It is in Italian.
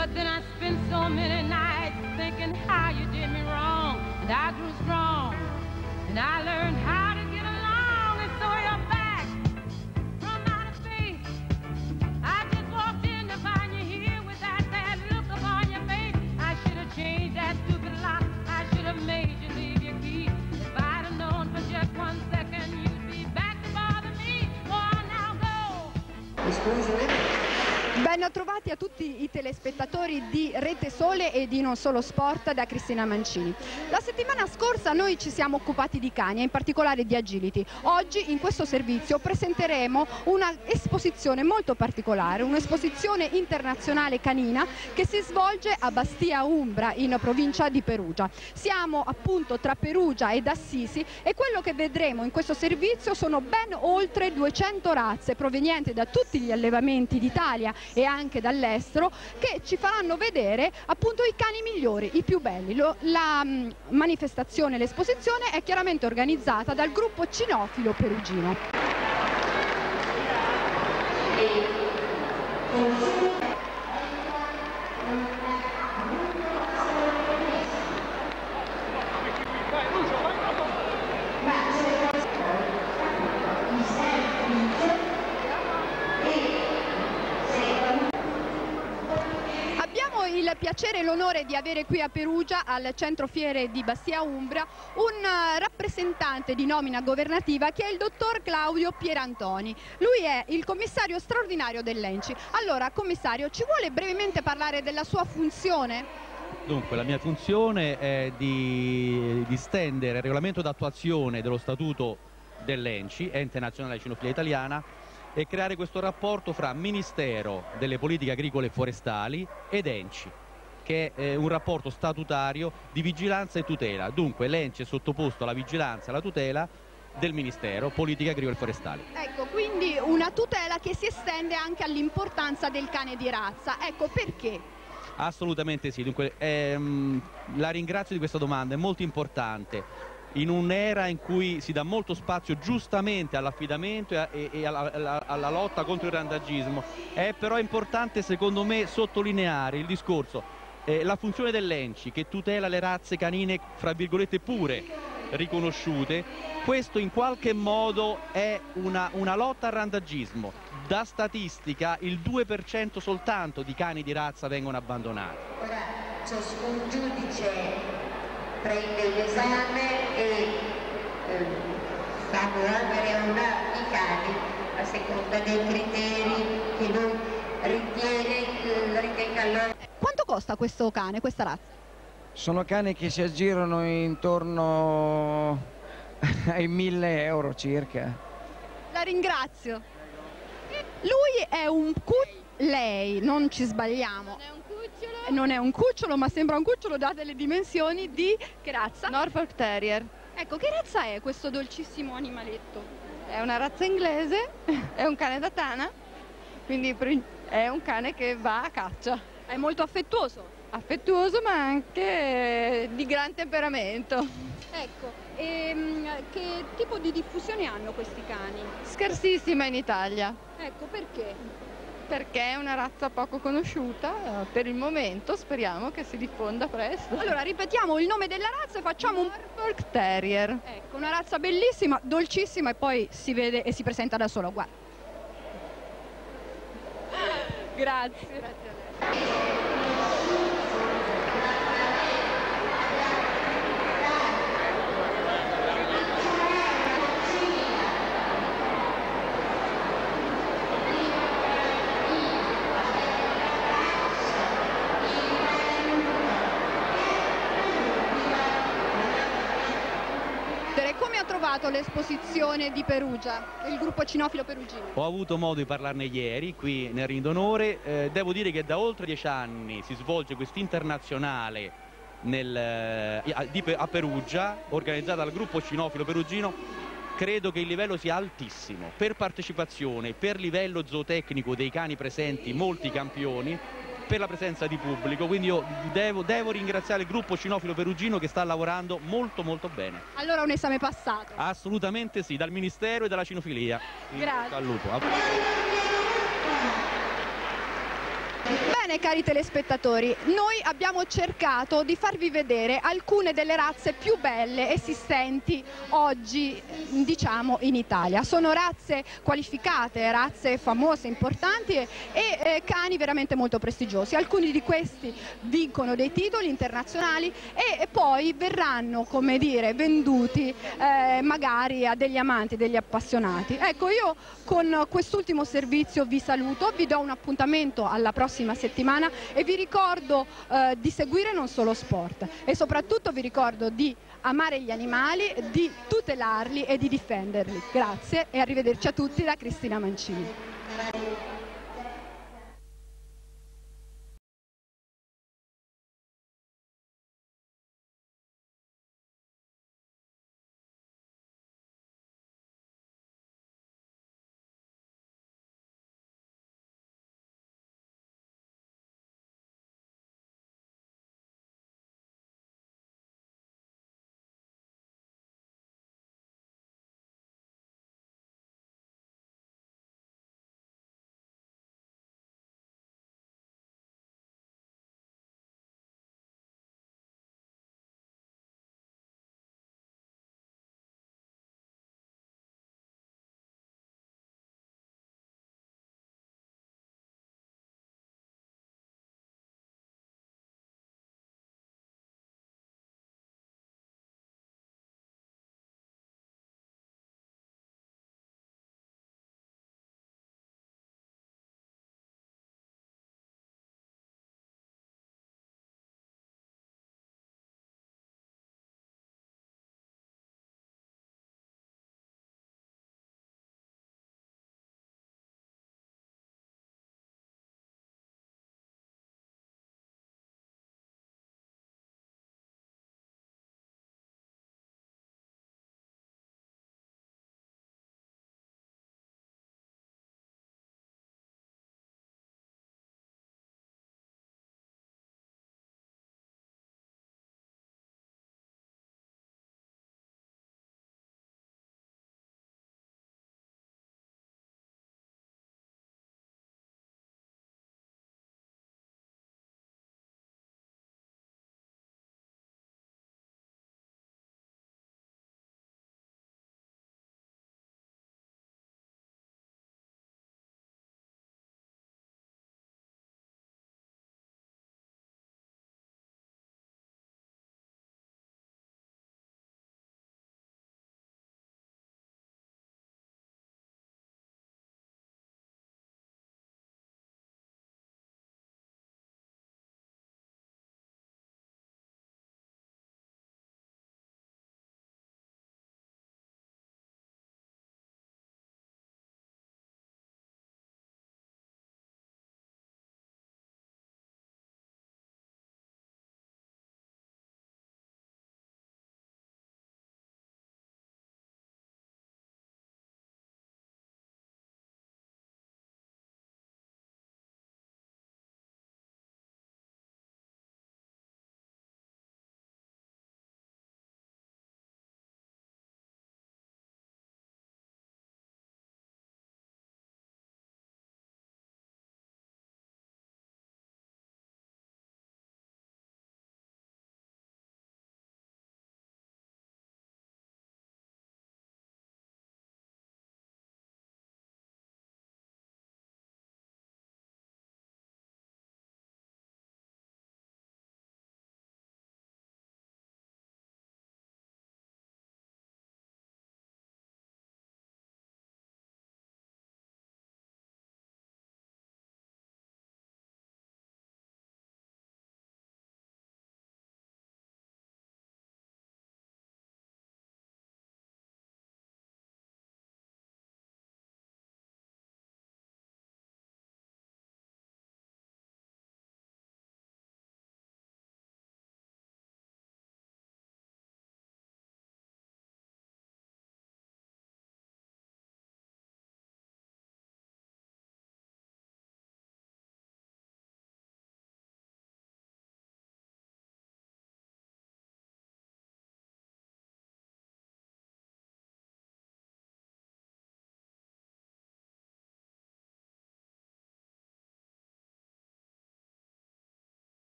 But then I spent so many nights thinking how you did me wrong, and I grew strong, and I learned how to get along, and so you're back from outer space. I just walked in to find you here with that sad look upon your face. I should have changed that stupid lock, I should have made you leave your key. If I'd have known for just 1 second you'd be back to bother me. Oh, now go! Ben trovati a tutti i telespettatori di Rete Sole e di Non Solo Sport da Cristina Mancini. La settimana scorsa noi ci siamo occupati di cani e in particolare di agility. Oggi in questo servizio presenteremo una esposizione molto particolare, un'esposizione internazionale canina che si svolge a Bastia Umbra in provincia di Perugia. Siamo appunto tra Perugia ed Assisi e quello che vedremo in questo servizio sono ben oltre 200 razze provenienti da tutti gli allevamenti d'Italia e anche dall'estero, che ci faranno vedere appunto i cani migliori, i più belli. La manifestazione, l'esposizione è chiaramente organizzata dal gruppo cinofilo perugino. Il piacere e l'onore di avere qui a Perugia, al centro fiere di Bastia Umbra, un rappresentante di nomina governativa che è il dottor Claudio Pierantoni. Lui è il commissario straordinario dell'ENCI. Allora, commissario, ci vuole brevemente parlare della sua funzione? Dunque, la mia funzione è di stendere il regolamento d'attuazione dello statuto dell'ENCI, Ente Nazionale Cinofilia Italiana, e creare questo rapporto fra Ministero delle Politiche Agricole e Forestali ed ENCI, che è un rapporto statutario di vigilanza e tutela. Dunque l'ENCI è sottoposto alla vigilanza e alla tutela del Ministero Politiche Agricole e Forestali. Ecco, quindi una tutela che si estende anche all'importanza del cane di razza. Ecco, perché? Assolutamente sì. Dunque, la ringrazio di questa domanda, è molto importante. In un'era in cui si dà molto spazio giustamente all'affidamento e alla lotta contro il randagismo, è però importante secondo me sottolineare il discorso, la funzione dell'ENCI che tutela le razze canine fra virgolette pure riconosciute. Questo in qualche modo è una lotta al randagismo. Da statistica il 2% soltanto di cani di razza vengono abbandonati. Ora ciascun giudice prende l'esame e fanno avere i cani a seconda dei criteri che lui ritenga loro. Quanto costa questo cane, questa razza? Sono cani che si aggirano intorno ai 1.000 euro circa. La ringrazio. Lui è un lei, non ci sbagliamo. Non è un cucciolo. Non è un cucciolo, ma sembra un cucciolo date le dimensioni di... Che razza? Norfolk Terrier. Ecco, che razza è questo dolcissimo animaletto? È una razza inglese, è un cane da tana, quindi è un cane che va a caccia. È molto affettuoso. Affettuoso ma anche di gran temperamento. Ecco, che tipo di diffusione hanno questi cani? Scarsissima in Italia. Ecco, perché? Perché è una razza poco conosciuta, per il momento speriamo che si diffonda presto. Allora ripetiamo il nome della razza e facciamo un Norfolk Terrier. Ecco, una razza bellissima, dolcissima e poi si vede e si presenta da solo, guarda. Grazie. Grazie a lei. Come ha trovato l'esposizione di Perugia, il gruppo cinofilo perugino? Ho avuto modo di parlarne ieri qui nel Ring d'Onore. Devo dire che da oltre 10 anni si svolge quest'internazionale a Perugia, organizzata dal gruppo cinofilo perugino. Credo che il livello sia altissimo per partecipazione, per livello zootecnico dei cani presenti, molti campioni, per la presenza di pubblico, quindi io devo ringraziare il gruppo cinofilo perugino che sta lavorando molto molto bene. Allora un esame passato? Assolutamente sì, dal Ministero e dalla Cinofilia. Grazie. Al lupo. Beh, Bene, cari telespettatori, noi abbiamo cercato di farvi vedere alcune delle razze più belle esistenti oggi, diciamo, in Italia. Sono razze qualificate, razze famose, importanti e cani veramente molto prestigiosi. Alcuni di questi vincono dei titoli internazionali e poi verranno, come dire, venduti magari a degli amanti, degli appassionati. Ecco, io con quest'ultimo servizio vi saluto, vi do un appuntamento alla prossima settimana e vi ricordo di seguire Non Solo Sport e soprattutto vi ricordo di amare gli animali, di tutelarli e di difenderli. Grazie e arrivederci a tutti da Cristina Mancini.